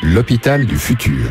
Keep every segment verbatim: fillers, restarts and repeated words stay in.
L'hôpital du futur.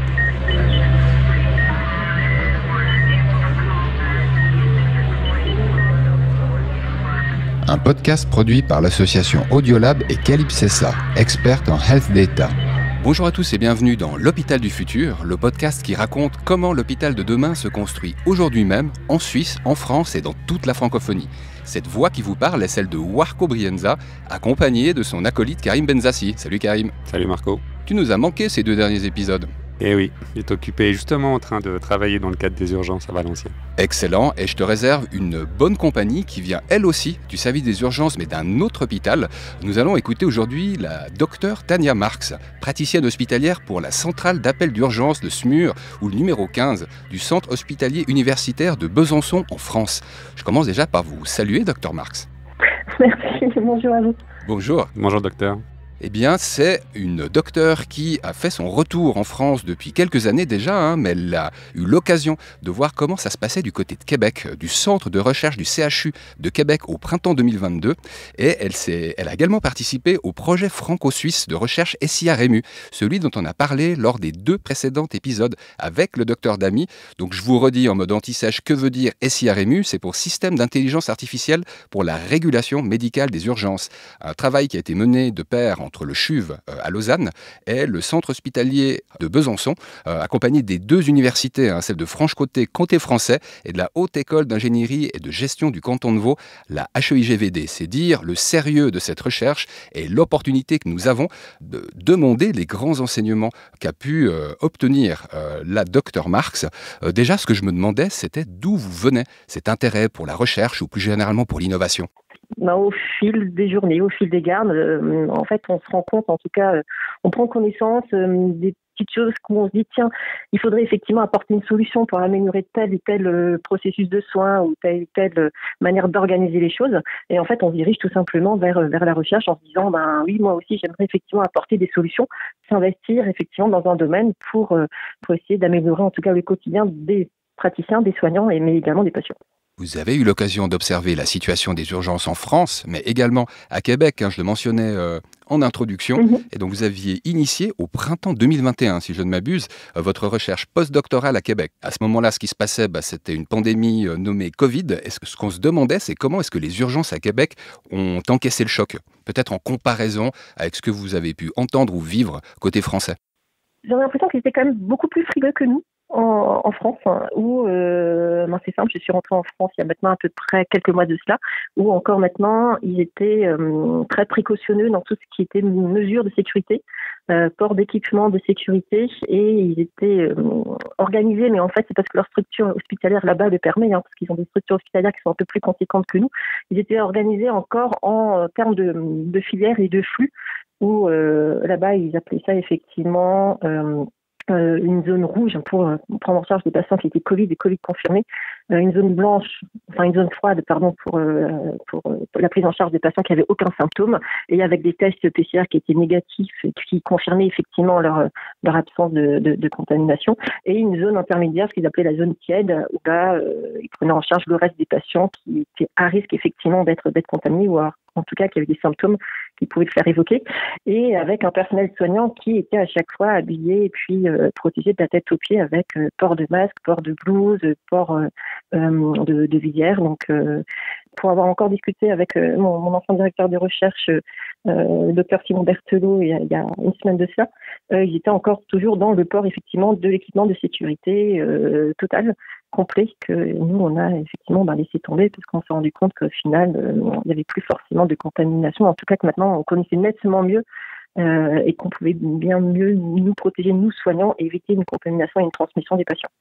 Un podcast produit par l'association Audiolab et Calypsessa, experte en health data. Bonjour à tous et bienvenue dans l'hôpital du futur, le podcast qui raconte comment l'hôpital de demain se construit aujourd'hui même, en Suisse, en France et dans toute la francophonie. Cette voix qui vous parle est celle de Warco Brienza, accompagné de son acolyte Karim Benzassi. Salut Karim. Salut Marco. Tu nous as manqué ces deux derniers épisodes. Eh oui, il est occupé justement en train de travailler dans le cadre des urgences à Valenciennes. Excellent, et je te réserve une bonne compagnie qui vient elle aussi du service des urgences mais d'un autre hôpital. Nous allons écouter aujourd'hui la docteure Tania Marx, praticienne hospitalière pour la centrale d'appel d'urgence de Smur ou le numéro quinze du centre hospitalier universitaire de Besançon en France. Je commence déjà par vous saluer, docteur Marx. Merci, bonjour à vous. Bonjour. Bonjour docteur. Eh bien, c'est une docteure qui a fait son retour en France depuis quelques années déjà, hein, mais elle a eu l'occasion de voir comment ça se passait du côté de Québec, du centre de recherche du C H U de Québec au printemps deux mille vingt-deux. Et elle, s'est, elle a également participé au projet franco-suisse de recherche S I A R E M U, celui dont on a parlé lors des deux précédents épisodes avec le docteur Damy. Donc je vous redis en mode anti-sèche, que veut dire S I A R E M U? C'est pour Système d'intelligence artificielle pour la régulation médicale des urgences. Un travail qui a été mené de pair en entre le C H U V à Lausanne et le centre hospitalier de Besançon, euh, accompagné des deux universités, hein, celle de Franche-Comté, Comté français, et de la Haute École d'ingénierie et de gestion du canton de Vaud, la H E I G V D. C'est dire le sérieux de cette recherche et l'opportunité que nous avons de demander les grands enseignements qu'a pu euh, obtenir euh, la docteure Marx. Euh, déjà, ce que je me demandais, c'était d'où vous venait cet intérêt pour la recherche ou plus généralement pour l'innovation. Ben, au fil des journées, au fil des gardes, euh, en fait, on se rend compte, en tout cas, euh, on prend connaissance euh, des petites choses où on se dit, tiens, il faudrait effectivement apporter une solution pour améliorer tel ou tel euh, processus de soins ou telle ou telle euh, manière d'organiser les choses. Et en fait, on se dirige tout simplement vers, vers la recherche en se disant, ben oui, moi aussi, j'aimerais effectivement apporter des solutions, s'investir effectivement dans un domaine pour, euh, pour essayer d'améliorer en tout cas le quotidien des praticiens, des soignants, et, mais également des patients. Vous avez eu l'occasion d'observer la situation des urgences en France, mais également à Québec, hein, je le mentionnais euh, en introduction, mmh. Et donc vous aviez initié au printemps deux mille vingt et un, si je ne m'abuse, euh, votre recherche postdoctorale à Québec. À ce moment-là, ce qui se passait, bah, c'était une pandémie euh, nommée Covid. Est-ce que, ce qu'on se demandait, c'est comment est-ce que les urgences à Québec ont encaissé le choc, peut-être en comparaison avec ce que vous avez pu entendre ou vivre côté français. J'ai l'impression qu'ils étaient quand même beaucoup plus frileux que nous. En, en France, hein, où euh, ben c'est simple, je suis rentrée en France il y a maintenant à peu près quelques mois de cela, où encore maintenant ils étaient euh, très précautionneux dans tout ce qui était mesures de sécurité, euh, port d'équipement de sécurité, et ils étaient euh, organisés, mais en fait c'est parce que leur structure hospitalière là-bas le permet, hein, parce qu'ils ont des structures hospitalières qui sont un peu plus conséquentes que nous. Ils étaient organisés encore en termes de, de filières et de flux, où euh, là-bas ils appelaient ça effectivement euh, Euh, une zone rouge pour euh, prendre en charge des patients qui étaient Covid et Covid confirmés, euh, une zone blanche, enfin une zone froide, pardon, pour, euh, pour, euh, pour la prise en charge des patients qui n'avaient aucun symptôme, et avec des tests P C R qui étaient négatifs et qui confirmaient effectivement leur, leur absence de, de, de contamination, et une zone intermédiaire, ce qu'ils appelaient la zone tiède, où là, euh, ils prenaient en charge le reste des patients qui étaient à risque effectivement d'être, d'être contaminés, ou à en tout cas qui avaient des symptômes qui pouvaient le faire évoquer, et avec un personnel soignant qui était à chaque fois habillé et puis euh, protégé de la tête aux pieds avec euh, port de masque, port de blouse, port euh, euh, de, de visière. Donc, euh, pour avoir encore discuté avec euh, mon, mon ancien directeur de recherche, euh, le docteur Simon Berthelot, il y a, il y a une semaine de cela, euh, ils étaient encore toujours dans le port effectivement de l'équipement de sécurité euh, total, complet, que nous on a effectivement bah, laissé tomber parce qu'on s'est rendu compte qu'au final euh, il n'y avait plus forcément de contamination, en tout cas que maintenant on connaissait nettement mieux euh, et qu'on pouvait bien mieux nous protéger, nous soignants, et éviter une contamination et une transmission des patients.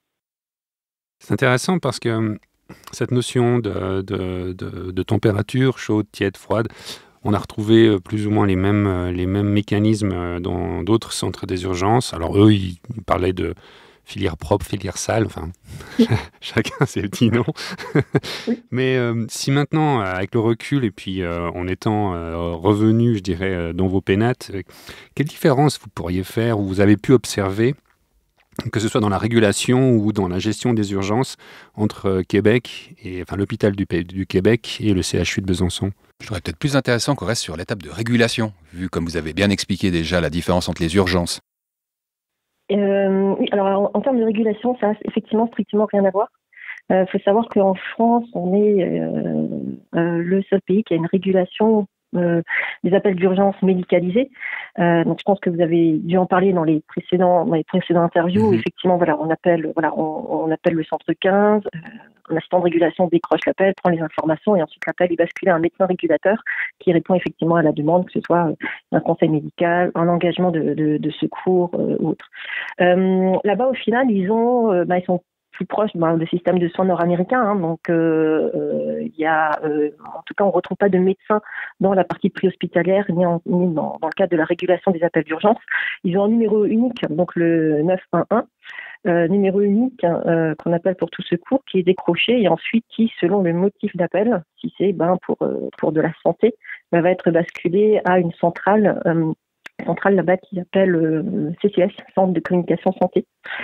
C'est intéressant parce que cette notion de, de, de, de température chaude, tiède, froide, on a retrouvé plus ou moins les mêmes, les mêmes mécanismes dans d'autres centres des urgences. Alors eux, ils parlaient de filière propre, filière sale, enfin, chacun ses petits noms. Mais euh, si maintenant, avec le recul et puis euh, en étant euh, revenu, je dirais, euh, dans vos pénates, euh, quelle différence vous pourriez faire ou vous avez pu observer, que ce soit dans la régulation ou dans la gestion des urgences, entre Québec et enfin l'hôpital du, du Québec et le C H U de Besançon? Je trouverais peut-être plus intéressant qu'on reste sur l'étape de régulation, vu comme vous avez bien expliqué déjà la différence entre les urgences Euh, oui, alors en, en termes de régulation, ça a effectivement strictement rien à voir. Il euh, faut savoir qu'en France, on est euh, euh, le seul pays qui a une régulation euh, des appels d'urgence médicalisés. Euh, donc, je pense que vous avez dû en parler dans les précédents, dans les précédentes interviews. Mhm. Effectivement, voilà, on appelle, voilà, on, on appelle le centre quinze. Euh, un assistant de régulation décroche l'appel, prend les informations et ensuite l'appel est basculé à un médecin régulateur qui répond effectivement à la demande, que ce soit un conseil médical, un engagement de, de, de secours euh, ou autre. Euh, là-bas, au final, ils ont, euh, bah, ils sont plus proche ben, de système de soins nord-américain. Hein, donc, il euh, euh, y a, euh, en tout cas, on ne retrouve pas de médecins dans la partie préhospitalière ni, en, ni dans, dans le cadre de la régulation des appels d'urgence. Ils ont un numéro unique, donc le neuf un un, euh, numéro unique euh, qu'on appelle pour tout secours, qui est décroché et ensuite qui, selon le motif d'appel, si c'est ben, pour, euh, pour de la santé, ben, va être basculé à une centrale, euh, centrale là-bas qui s'appelle euh, C C S, Centre de communication santé.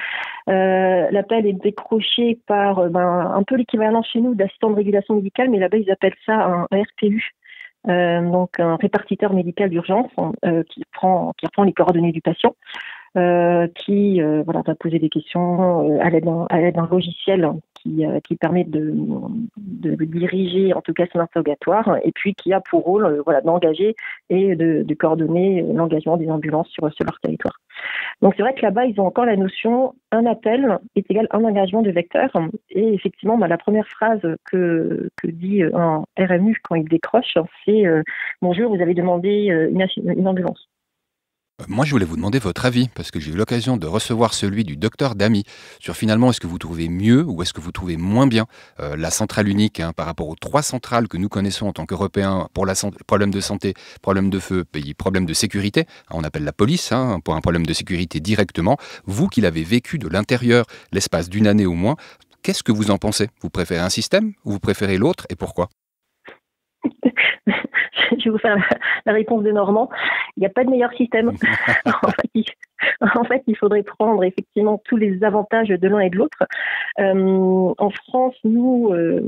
Euh, l'appel est décroché par euh, ben, un peu l'équivalent chez nous d'assistant de régulation médicale, mais là-bas ils appellent ça un R P U, euh, donc un répartiteur médical d'urgence euh, qui prend qui reprend les coordonnées du patient, euh, qui euh, voilà, va poser des questions euh, à l'aide d'un, à l'aide d'un logiciel qui, euh, qui permet de, de diriger en tout cas son interrogatoire et puis qui a pour rôle euh, voilà, d'engager et de, de coordonner l'engagement des ambulances sur, sur leur territoire. Donc c'est vrai que là-bas, ils ont encore la notion un appel est égal à un engagement de vecteur. Et effectivement, bah, la première phrase que, que dit un R M U quand il décroche, c'est euh, « Bonjour, vous avez demandé une, une ambulance ». Moi, je voulais vous demander votre avis, parce que j'ai eu l'occasion de recevoir celui du docteur Damy, sur finalement, est-ce que vous trouvez mieux ou est-ce que vous trouvez moins bien euh, la centrale unique hein, par rapport aux trois centrales que nous connaissons en tant qu'Européens pour la santé, problème de santé, problème de feu, pays, problème de sécurité. On appelle la police hein, pour un problème de sécurité directement. Vous qui l'avez vécu de l'intérieur l'espace d'une année au moins, qu'est-ce que vous en pensez? Vous préférez un système ou vous préférez l'autre et pourquoi? Je vais vous faire la, la réponse de Normand. Il n'y a pas de meilleur système. en, fait, il, en fait, il faudrait prendre effectivement tous les avantages de l'un et de l'autre. Euh, en France, nous, euh,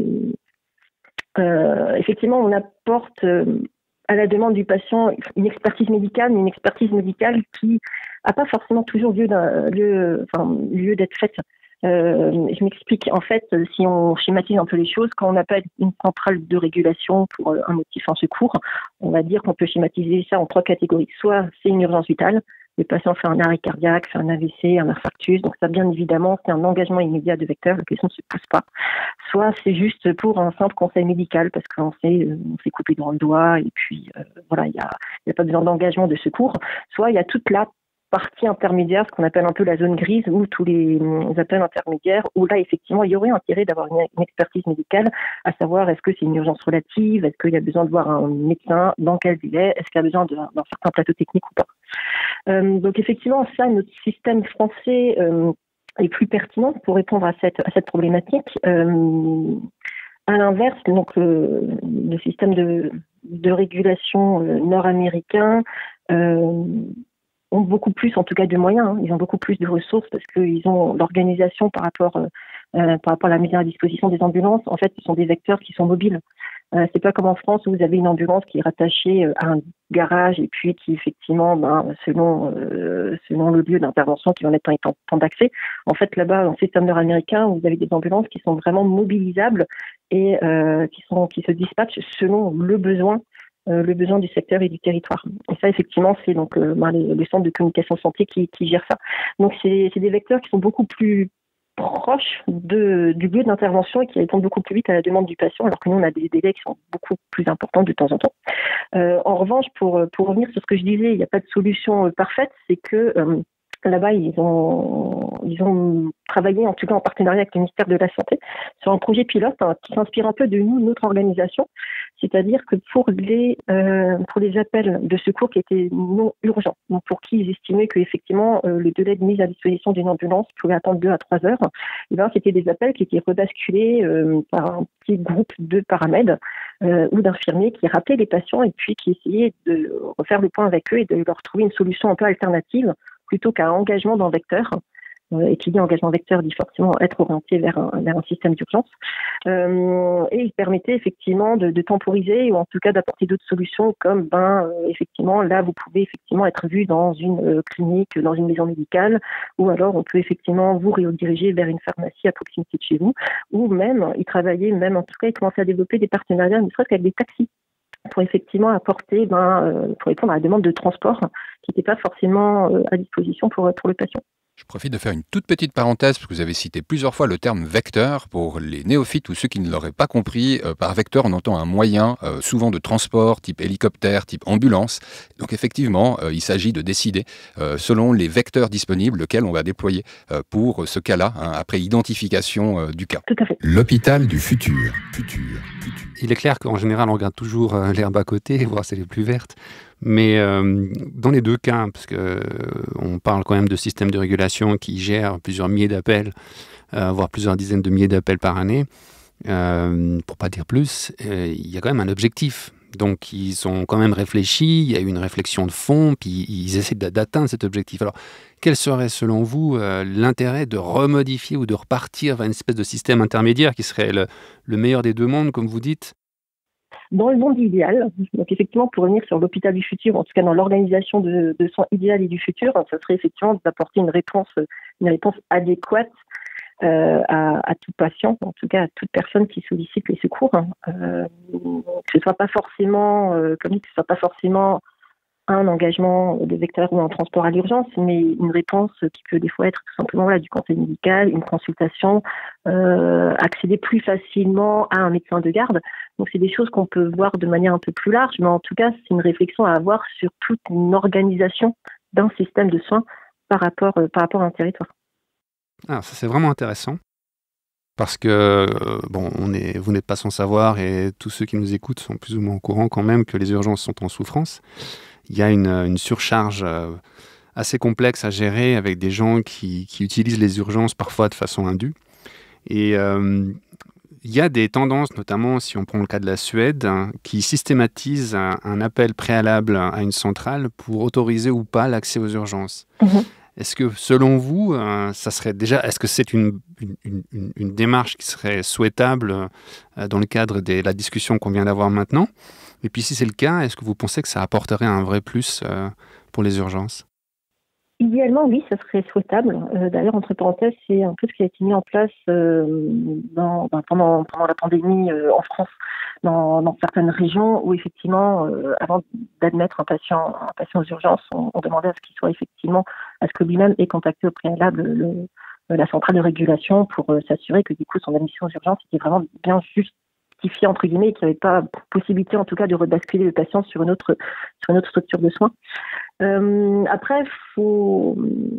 euh, effectivement, on apporte euh, à la demande du patient une expertise médicale, mais une expertise médicale qui n'a pas forcément toujours lieu, d'un, lieu, enfin, lieu d'être faite. Euh, je m'explique. En fait, si on schématise un peu les choses, quand on appelle une centrale de régulation pour un motif en secours, on va dire qu'on peut schématiser ça en trois catégories. Soit c'est une urgence vitale, le patient fait un arrêt cardiaque, fait un A V C, un infarctus, donc ça bien évidemment c'est un engagement immédiat de vecteur, la question ne se pose pas. Soit c'est juste pour un simple conseil médical parce qu'on s'est on s'est coupé dans le doigt et puis euh, voilà, il n'y a, y a pas besoin d'engagement de secours. Soit il y a toute la partie intermédiaire, ce qu'on appelle un peu la zone grise, ou tous les appels intermédiaires, où là, effectivement, il y aurait intérêt d'avoir une, une expertise médicale, à savoir est-ce que c'est une urgence relative, est-ce qu'il y a besoin de voir un médecin, dans quel délai, est-ce qu'il y a besoin d'un certain plateau technique ou pas. Euh, donc, effectivement, ça, notre système français euh, est plus pertinent pour répondre à cette, à cette problématique. Euh, à l'inverse, donc, euh, le système de, de régulation euh, nord-américain, euh, ont beaucoup plus, en tout cas, de moyens. Hein. Ils ont beaucoup plus de ressources parce qu'ils ont l'organisation par rapport, euh, par rapport à la mise à disposition des ambulances. En fait, ce sont des vecteurs qui sont mobiles. Euh, c'est pas comme en France où vous avez une ambulance qui est rattachée à un garage et puis qui, effectivement, ben, selon, euh, selon le lieu d'intervention, qui va mettre un temps, temps d'accès. En fait, là-bas, dans le système nord-américain, vous avez des ambulances qui sont vraiment mobilisables et euh, qui, sont, qui se dispatchent selon le besoin Euh, le besoin du secteur et du territoire. Et ça, effectivement, c'est donc euh, ben, les, les centres de communication santé qui, qui gèrent ça. Donc, c'est des vecteurs qui sont beaucoup plus proches de, du lieu d'intervention et qui répondent beaucoup plus vite à la demande du patient, alors que nous, on a des délais qui sont beaucoup plus importants de temps en temps. Euh, en revanche, pour, pour revenir sur ce que je disais, il n'y a pas de solution euh, parfaite, c'est que euh, là-bas, ils ont, ils ont travaillé, en tout cas en partenariat avec le ministère de la Santé, sur un projet pilote hein, qui s'inspire un peu de nous, notre organisation. C'est-à-dire que pour les, euh, pour les appels de secours qui étaient non urgents, donc pour qui ils estimaient qu'effectivement euh, le délai de mise à disposition d'une ambulance pouvait attendre deux à trois heures, et bien c'était des appels qui étaient rebasculés euh, par un petit groupe de paramèdes euh, ou d'infirmiers qui rappelaient les patients et puis qui essayaient de refaire le point avec eux et de leur trouver une solution un peu alternative plutôt qu'un engagement dans le vecteur. Euh, et qui dit engagement vecteur dit forcément être orienté vers un, vers un système d'urgence. Euh, et il permettait effectivement de, de temporiser ou en tout cas d'apporter d'autres solutions comme ben euh, effectivement là vous pouvez effectivement être vu dans une euh, clinique, dans une maison médicale, ou alors on peut effectivement vous rediriger vers une pharmacie à proximité de chez vous, ou même il travaillait même en tout cas il commençait à développer des partenariats ne serait-ce qu'avec des taxis pour effectivement apporter ben euh, pour répondre à la demande de transport qui n'était pas forcément euh, à disposition pour pour le patient. Je profite de faire une toute petite parenthèse, parce que vous avez cité plusieurs fois le terme vecteur. Pour les néophytes ou ceux qui ne l'auraient pas compris, euh, par vecteur, on entend un moyen, euh, souvent de transport, type hélicoptère, type ambulance. Donc effectivement, euh, il s'agit de décider, euh, selon les vecteurs disponibles, lequel on va déployer euh, pour ce cas-là, hein, après identification euh, du cas. Tout à fait. L'hôpital du futur. Futur. Futur. Il est clair qu'en général, on regarde toujours euh, l'herbe à côté, voir si elle est plus verte. Mais euh, dans les deux cas, parce qu'on euh, parle quand même de systèmes de régulation qui gèrent plusieurs milliers d'appels, euh, voire plusieurs dizaines de milliers d'appels par année, euh, pour pas dire plus, euh, il y a quand même un objectif. Donc ils ont quand même réfléchi, il y a eu une réflexion de fond, puis ils essaient d'atteindre cet objectif. Alors, quel serait selon vous euh, l'intérêt de remodifier ou de repartir vers une espèce de système intermédiaire qui serait le, le meilleur des deux mondes, comme vous dites ? Dans le monde idéal, donc effectivement pour revenir sur l'hôpital du futur, en tout cas dans l'organisation de, de soins idéal et du futur, ça serait effectivement d'apporter une réponse, une réponse adéquate euh, à, à tout patient, en tout cas à toute personne qui sollicite les secours. Euh, que ce soit pas forcément, euh, comme dit, que ce soit pas forcément un engagement de vecteur ou un transport à l'urgence, mais une réponse qui peut des fois être tout simplement voilà, du conseil médical, une consultation, euh, accéder plus facilement à un médecin de garde. Donc c'est des choses qu'on peut voir de manière un peu plus large, mais en tout cas c'est une réflexion à avoir sur toute une organisation d'un système de soins par rapport, euh, par rapport à un territoire. Alors ça c'est vraiment intéressant. Parce que, euh, bon, on est, vous n'êtes pas sans savoir, et tous ceux qui nous écoutent sont plus ou moins au courant quand même que les urgences sont en souffrance. Il y a une, une surcharge euh, assez complexe à gérer avec des gens qui, qui utilisent les urgences parfois de façon indue. Et euh, il y a des tendances, notamment si on prend le cas de la Suède, hein, qui systématisent un, un appel préalable à une centrale pour autoriser ou pas l'accès aux urgences. Mmh. Est-ce que, selon vous, euh, ça serait déjà, est-ce que c'est une, une, une, une démarche qui serait souhaitable euh, dans le cadre de la discussion qu'on vient d'avoir maintenant ? Et puis, si c'est le cas, est-ce que vous pensez que ça apporterait un vrai plus euh, pour les urgences ? Idéalement, oui, ça serait souhaitable. Euh, d'ailleurs, entre parenthèses, c'est un peu ce qui a été mis en place euh, dans, ben, pendant, pendant la pandémie euh, en France, dans, dans certaines régions où effectivement, euh, avant d'admettre un patient, un patient aux urgences, on, on demandait à ce qu'il soit effectivement, à ce que lui-même ait contacté au préalable le, la centrale de régulation pour euh, s'assurer que du coup son admission aux urgences était vraiment bien justifiée entre guillemets, et qu'il n'y avait pas possibilité en tout cas de rebasculer le patient sur une autre, sur une autre structure de soins. Euh, après, faut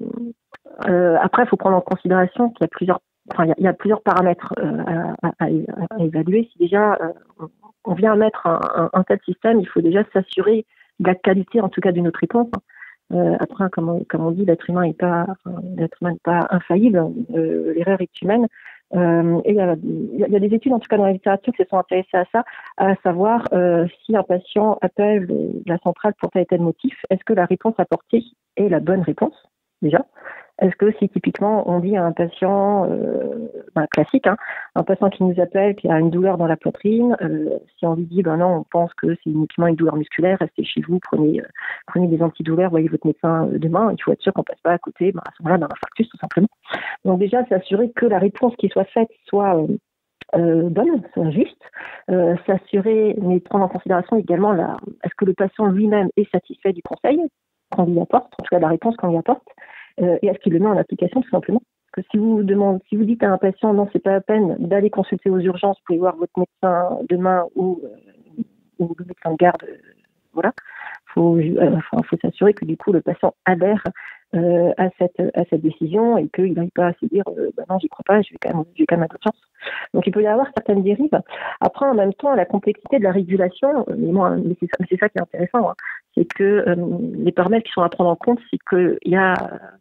euh, après, faut prendre en considération qu'il y a plusieurs, enfin, il y a, il y a plusieurs paramètres euh, à, à, à, à évaluer. Si déjà euh, on vient mettre un, un, un tel système, il faut déjà s'assurer de la qualité, en tout cas, de notre réponse. Euh, après, comme on, comme on dit, l'être humain n'est pas, enfin, l'être humain n'est pas infaillible. Euh, l'erreur est humaine. Euh, et il y, a, il y a des études, en tout cas dans la littérature, qui se sont intéressées à ça, à savoir euh, si un patient appelle la centrale pour tel et tel motif, est-ce que la réponse apportée est la bonne réponse, déjà ? Est-ce que si typiquement on dit à un patient euh, ben, classique, hein, un patient qui nous appelle, qui a une douleur dans la poitrine, euh, si on lui dit ben non, on pense que c'est uniquement une douleur musculaire, restez chez vous, prenez, euh, prenez des antidouleurs, voyez votre médecin demain, il faut être sûr qu'on ne passe pas à côté ben, à ce moment-là d'un infarctus tout simplement. Donc déjà, s'assurer que la réponse qui soit faite soit euh, euh, bonne, soit juste, euh, s'assurer, mais prendre en considération également la, est-ce que le patient lui-même est satisfait du conseil qu'on lui apporte, en tout cas de la réponse qu'on lui apporte. Euh, et est-ce qu'il le met en application tout simplement ? Parce que si vous demandez, si vous dites à un patient non, c'est pas la peine d'aller consulter aux urgences, vous pouvez voir votre médecin demain ou, euh, ou le médecin de garde, euh, voilà. Faut, euh, enfin, faut s'assurer que du coup le patient adhère euh, à cette à cette décision et qu'il n'aille pas à se dire euh, bah non, j'y crois pas, je vais quand même, je vais quand même avoir chance. Donc il peut y avoir certaines dérives. Après, en même temps, la complexité de la régulation, mais moi, mais c'est ça, c'est ça qui est intéressant, hein, c'est que euh, les paramètres qui sont à prendre en compte, c'est qu'il y a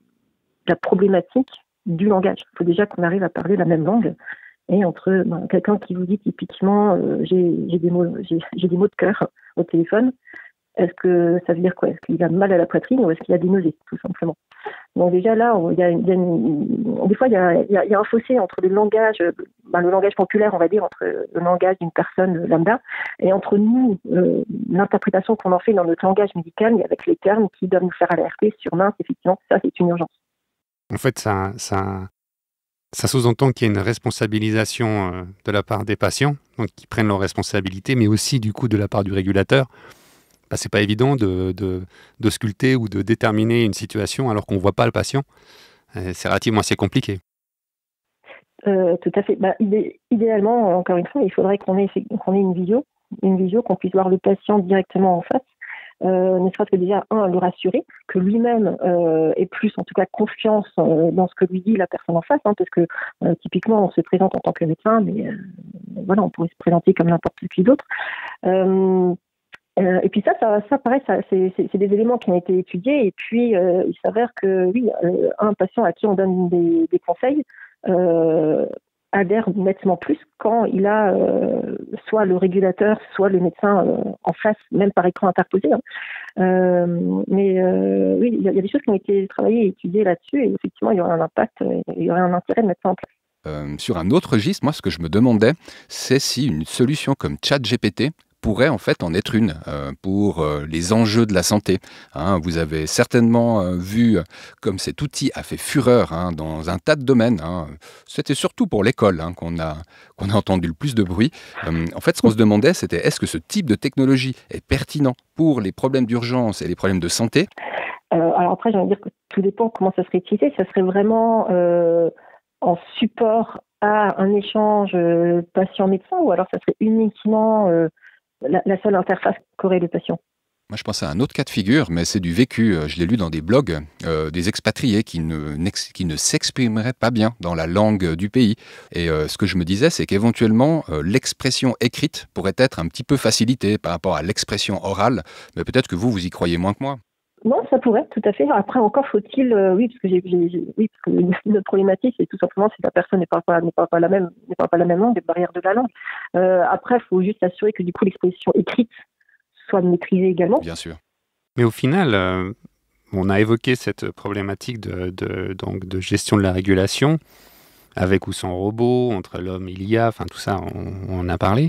la problématique du langage. Il faut déjà qu'on arrive à parler la même langue. Et entre ben, quelqu'un qui vous dit typiquement euh, j'ai, j'ai des mots j'ai, j'ai des mots de cœur au téléphone, est-ce que ça veut dire quoi ? Est-ce qu'il a mal à la poitrine ou est-ce qu'il a des nausées, tout simplement ? Donc déjà là, il y a, il y a une, des fois, il y a, il y a, il y a un fossé entre le langage, ben, le langage populaire, on va dire, entre le langage d'une personne lambda et entre nous, euh, l'interprétation qu'on en fait dans notre langage médical, mais avec les termes qui doivent nous faire alerter sur mince, effectivement, ça c'est une urgence. En fait, ça, ça, ça sous-entend qu'il y a une responsabilisation euh, de la part des patients, donc qui prennent leurs responsabilités, mais aussi du coup de la part du régulateur. Bah, c'est pas évident de, de, de sculpter ou de déterminer une situation alors qu'on ne voit pas le patient. Euh, c'est relativement assez compliqué. Euh, tout à fait. Bah, idé- idéalement, encore une fois, il faudrait qu'on ait, qu'on ait une visio, une visio, qu'on puisse voir le patient directement en face, euh, ne serait-ce que déjà, un, le rassurer, que lui-même euh, ait plus, en tout cas, confiance euh, dans ce que lui dit la personne en face, hein, parce que euh, typiquement, on se présente en tant que médecin, mais euh, voilà, on pourrait se présenter comme n'importe qui d'autre. Euh, Euh, et puis ça, ça, ça pareil, ça, c'est, c'est, c'est des éléments qui ont été étudiés. Et puis, euh, il s'avère que, oui, euh, un patient à qui on donne des, des conseils euh, adhère nettement plus quand il a euh, soit le régulateur, soit le médecin euh, en face, même par écran interposé. Hein. Euh, mais euh, oui, il y, a, il y a des choses qui ont été travaillées et étudiées là-dessus. Et effectivement, il y aurait un impact, il y aurait un intérêt de mettre ça en place. Euh, sur un autre registre, moi, ce que je me demandais, c'est si une solution comme ChatGPT pourrait en fait en être une euh, pour euh, les enjeux de la santé. Hein, vous avez certainement euh, vu comme cet outil a fait fureur hein, dans un tas de domaines. Hein. C'était surtout pour l'école hein, qu'on a, qu'on a entendu le plus de bruit. Euh, en fait, ce qu'on se demandait, c'était est-ce que ce type de technologie est pertinent pour les problèmes d'urgence et les problèmes de santé ? euh, Alors après, j'ai envie de dire que tout dépend comment ça serait utilisé. Ça serait vraiment euh, en support à un échange euh, patient-médecin ou alors ça serait uniquement euh, La, la seule interface qu'aurait le patient. Moi, je pense à un autre cas de figure, mais c'est du vécu. Je l'ai lu dans des blogs, euh, des expatriés qui ne, qui ne s'exprimeraient pas bien dans la langue du pays. Et euh, ce que je me disais, c'est qu'éventuellement, euh, l'expression écrite pourrait être un petit peu facilitée par rapport à l'expression orale. Mais peut-être que vous, vous y croyez moins que moi. Non, ça pourrait, tout à fait. Après, encore faut-il, euh, oui, parce que j'ai, j'ai, j'ai oui, parce que notre problématique, c'est tout simplement si la personne ne parle pas, ne parle pas la même, ne parle pas la même langue, des barrières de la langue. Euh, après, il faut juste s'assurer que du coup l'expression écrite soit maîtrisée également. Bien sûr. Mais au final, euh, on a évoqué cette problématique de, de, donc de gestion de la régulation, avec ou sans robot, entre l'homme et l'I A, enfin tout ça, on, on en a parlé.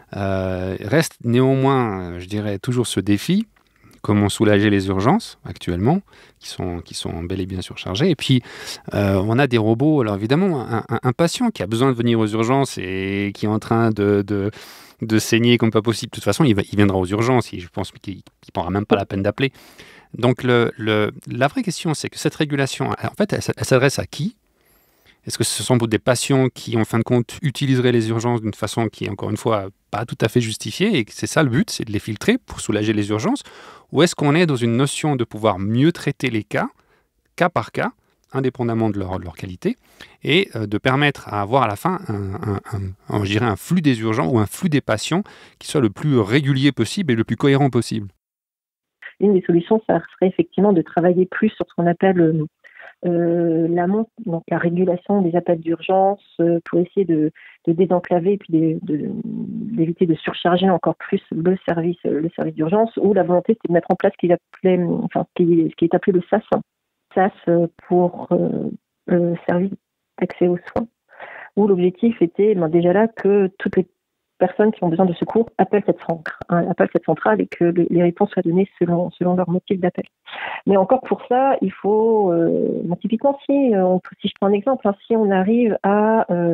Euh, reste néanmoins, je dirais, toujours ce défi. Comment soulager les urgences actuellement, qui sont, qui sont bel et bien surchargées. Et puis, euh, on a des robots. Alors évidemment, un, un, un patient qui a besoin de venir aux urgences et qui est en train de, de, de saigner comme pas possible, de toute façon, il, va, il viendra aux urgences. Et je pense qu'il ne prendra même pas la peine d'appeler. Donc, le, le, la vraie question, c'est que cette régulation, en fait, elle, elle s'adresse à qui ? Est-ce que ce sont des patients qui, en fin de compte, utiliseraient les urgences d'une façon qui est, encore une fois, pas tout à fait justifiée et que c'est ça le but, c'est de les filtrer pour soulager les urgences? Ou est-ce qu'on est dans une notion de pouvoir mieux traiter les cas, cas par cas, indépendamment de leur, de leur qualité, et euh, de permettre à avoir à la fin un, un, un, un, je dirais un flux des urgences ou un flux des patients qui soit le plus régulier possible et le plus cohérent possible? Une des solutions, ça serait effectivement de travailler plus sur ce qu'on appelle euh, Euh, l'amont, donc la régulation des appels d'urgence euh, pour essayer de, de désenclaver et puis de, de, d'éviter de surcharger encore plus le service, le service d'urgence, où la volonté c'est de mettre en place ce qui, appelait, enfin, ce qui, ce qui est appelé le S A S, S A S pour euh, le service d'accès aux soins, où l'objectif était ben, déjà là que toutes les personnes qui ont besoin de secours appellent cette centrale, hein, appellent cette centrale et que le, les réponses soient données selon, selon leur motif d'appel. Mais encore pour ça, il faut, euh, bon, typiquement, si, on, si je prends un exemple, hein, si on arrive à, euh,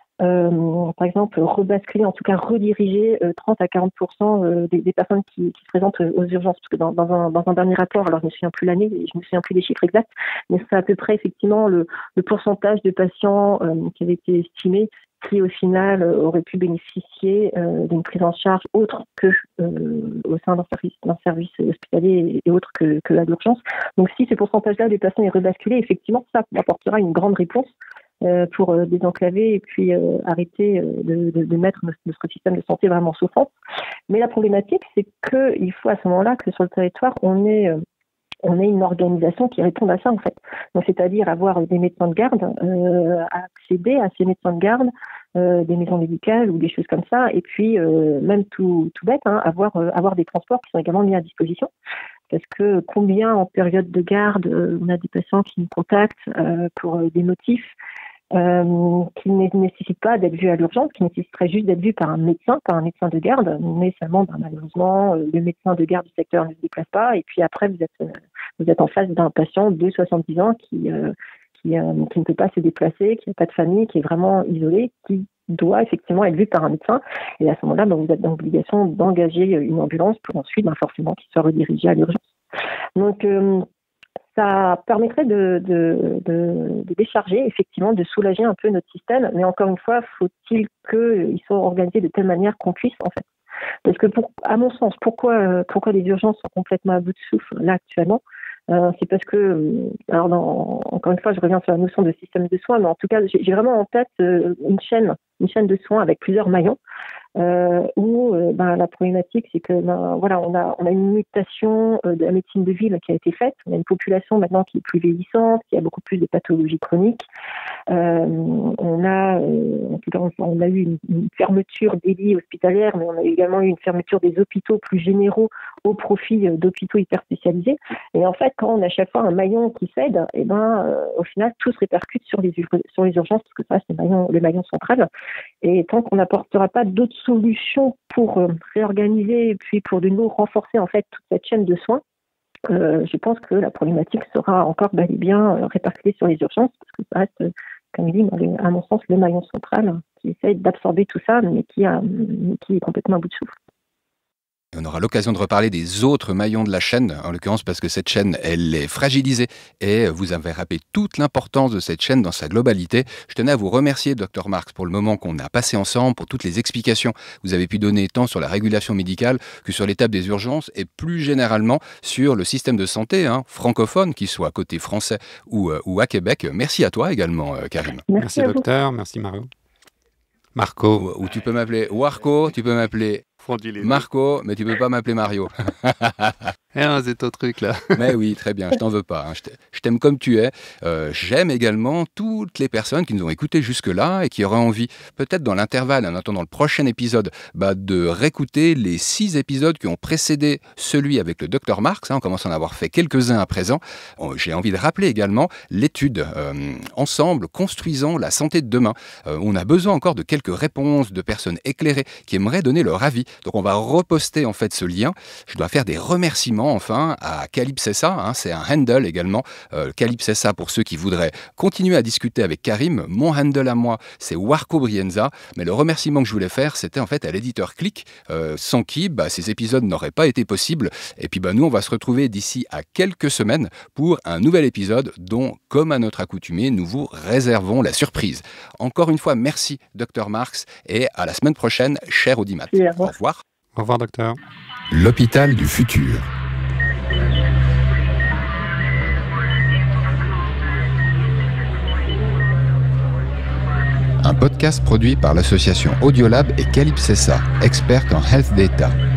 euh, par exemple, rebasculer, en tout cas rediriger euh, trente à quarante pour cent euh, des, des personnes qui, qui se présentent aux urgences, parce que dans, dans, un, dans un dernier rapport, alors je ne me souviens plus l'année, je ne me souviens plus des chiffres exacts, mais c'est à peu près effectivement le, le pourcentage de patients euh, qui avait été estimé qui au final euh, auraient pu bénéficier euh, d'une prise en charge autre que euh, au sein d'un service, d'un service hospitalier et autre que, que à l'urgence. Donc si ces pourcentages-là des patients est rebasculé, effectivement, ça apportera une grande réponse euh, pour euh, désenclaver et puis euh, arrêter euh, de, de, de mettre notre, notre système de santé vraiment en souffrance. Mais la problématique, c'est qu'il faut à ce moment-là que sur le territoire, on ait euh, on ait une organisation qui réponde à ça en fait. Donc c'est-à-dire avoir des médecins de garde, euh, accéder à ces médecins de garde, euh, des maisons médicales ou des choses comme ça, et puis euh, même tout, tout bête, hein, avoir, euh, avoir des transports qui sont également mis à disposition. parce que combien en période de garde, euh, on a des patients qui nous contactent euh, pour euh, des motifs euh, qui ne nécessitent pas d'être vus à l'urgence, qui nécessiteraient juste d'être vus par un médecin, par un médecin de garde, mais seulement, ben, malheureusement, euh, le médecin de garde du secteur ne se déplace pas, et puis après, vous êtes, euh, vous êtes en face d'un patient de soixante-dix ans qui, euh, qui, euh, qui ne peut pas se déplacer, qui n'a pas de famille, qui est vraiment isolé, qui doit effectivement être vu par un médecin. Et à ce moment-là, ben, vous êtes dans l'obligation d'engager une ambulance pour ensuite, ben, forcément, qu'il soit redirigé à l'urgence. Donc, euh, ça permettrait de, de, de, de décharger, effectivement, de soulager un peu notre système. Mais encore une fois, faut-il qu'ils soient organisés de telle manière qu'on puisse, en fait. Parce que, pour, à mon sens, pourquoi, pourquoi les urgences sont complètement à bout de souffle, là, actuellement ? Euh, c'est parce que, alors dans, encore une fois, je reviens sur la notion de système de soins, mais en tout cas, j'ai, j'ai vraiment en tête euh, une chaîne, une chaîne de soins avec plusieurs maillons, euh, où euh, ben, la problématique, c'est que ben, voilà, on a, on a une mutation euh, de la médecine de ville qui a été faite. On a une population maintenant qui est plus vieillissante, qui a beaucoup plus de pathologies chroniques. Euh, on a, euh, en tout cas, on a eu une, une fermeture des lits hospitalières, mais on a également eu une fermeture des hôpitaux plus généraux au profit euh, d'hôpitaux hyper spécialisés. Et en fait, quand on a à chaque fois un maillon qui cède, et ben, euh, au final, tout se répercute sur les, sur les urgences, parce que ça, c'est le maillon, le maillon central. Et tant qu'on n'apportera pas d'autres solutions pour euh, réorganiser et puis pour de nouveau renforcer en fait toute cette chaîne de soins, euh, je pense que la problématique sera encore bel et bien euh, répercutée sur les urgences, parce que ça reste, euh, comme il dit, à mon sens, le maillon central qui essaie d'absorber tout ça, mais qui, a, qui est complètement à bout de souffle. On aura l'occasion de reparler des autres maillons de la chaîne, en l'occurrence parce que cette chaîne, elle est fragilisée et vous avez rappelé toute l'importance de cette chaîne dans sa globalité. Je tenais à vous remercier, docteur Marx, pour le moment qu'on a passé ensemble, pour toutes les explications que vous avez pu donner tant sur la régulation médicale que sur l'étape des urgences et plus généralement sur le système de santé hein, francophone, qu'il soit côté français ou, euh, ou à Québec. Merci à toi également, euh, Karim. Merci, merci docteur, merci Mario. Marco. Ou, ou tu peux m'appeler Warco, tu peux m'appeler Marco, mais tu peux pas m'appeler Mario. Eh non, c'est ton truc là. Mais oui, très bien, je t'en veux pas. Hein. Je t'aime comme tu es. Euh, j'aime également toutes les personnes qui nous ont écoutés jusque-là et qui auraient envie, peut-être dans l'intervalle, en attendant le prochain épisode, bah, de réécouter les six épisodes qui ont précédé celui avec le docteur Marx. Hein. On commence à en avoir fait quelques-uns à présent. J'ai envie de rappeler également l'étude euh, Ensemble, construisons la santé de demain. Euh, on a besoin encore de quelques réponses de personnes éclairées qui aimeraient donner leur avis. Donc on va reposter en fait ce lien. Je dois faire des remerciements enfin à Calypsessa, hein, c'est un handle également, euh, Calypsessa pour ceux qui voudraient continuer à discuter avec Karim. Mon handle à moi, c'est Warco Brienza, mais le remerciement que je voulais faire, c'était en fait à l'éditeur Click, euh, sans qui bah, ces épisodes n'auraient pas été possibles. Et puis bah, nous, on va se retrouver d'ici à quelques semaines pour un nouvel épisode dont, comme à notre accoutumée, nous vous réservons la surprise. Encore une fois, merci docteur Marx et à la semaine prochaine, cher Audimat. Oui, au revoir. Au revoir docteur. L'hôpital du futur. Un podcast produit par l'association Audiolab et Calypsessa, experte en health data.